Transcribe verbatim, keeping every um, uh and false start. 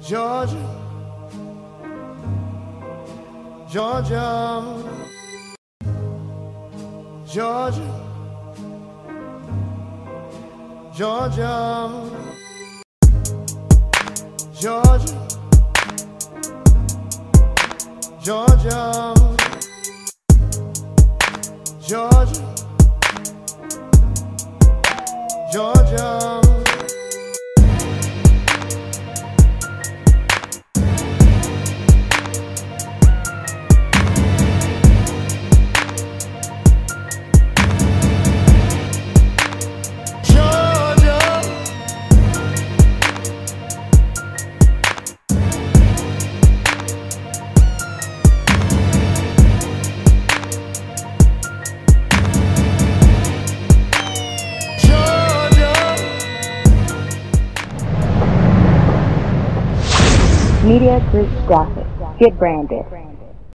Georgia, Georgia, Georgia, Georgia, Georgia, Georgia, Georgia, Georgia. Media Group Graphics. Get branded.